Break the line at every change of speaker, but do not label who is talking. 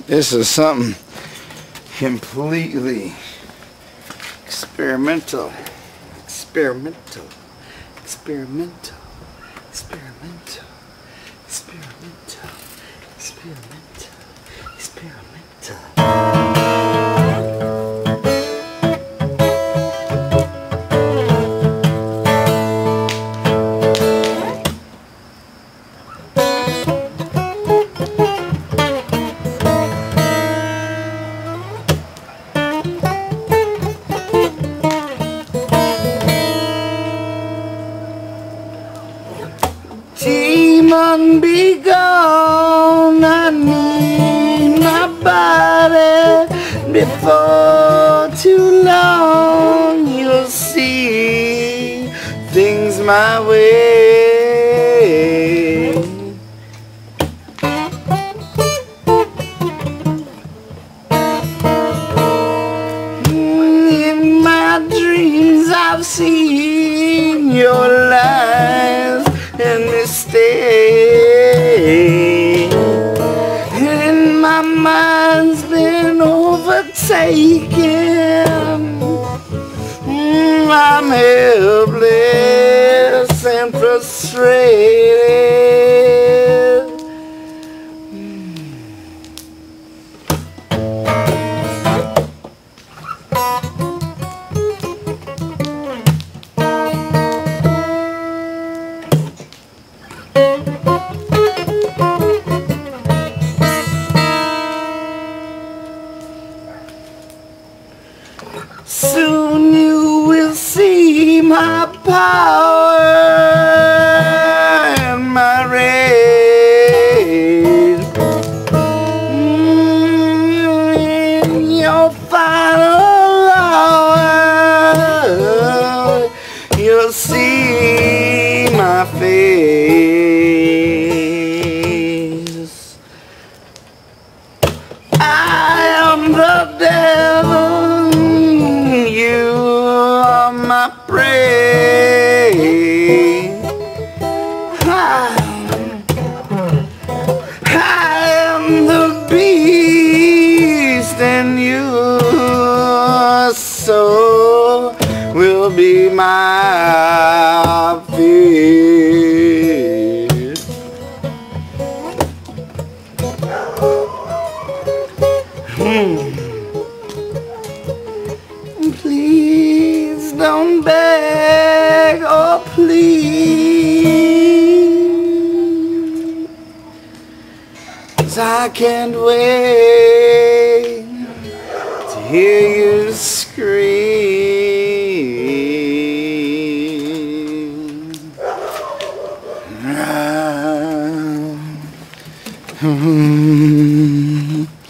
This is something completely experimental. Experimental. Experimental. Experimental. Experimental. Experimental. Experimental. Demon be gone, I need my body. Before too long you'll see things my way. In my dreams I've seen your lies and mistake, and my mind's been overtaken. I'm helpless and frustrated. Soon you will see my power and my rage. In your final hour, you'll see my face. I am the devil. My prey. I am the beast, and your soul will be my feast. Please don't beg or plead, 'cause I can't wait to hear you scream.